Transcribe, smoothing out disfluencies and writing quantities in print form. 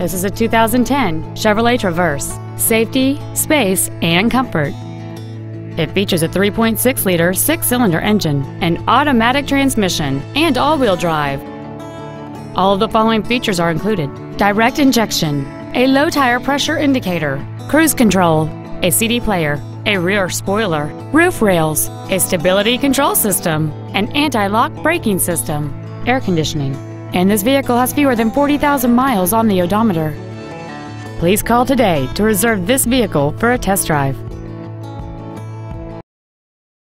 This is a 2010 Chevrolet Traverse. Safety, space, and comfort. It features a 3.6-liter six-cylinder engine, an automatic transmission, and all-wheel drive. All of the following features are included: direct injection, a low tire pressure indicator, cruise control, a CD player, a rear spoiler, roof rails, a stability control system, an anti-lock braking system, air conditioning, and this vehicle has fewer than 40,000 miles on the odometer. Please call today to reserve this vehicle for a test drive.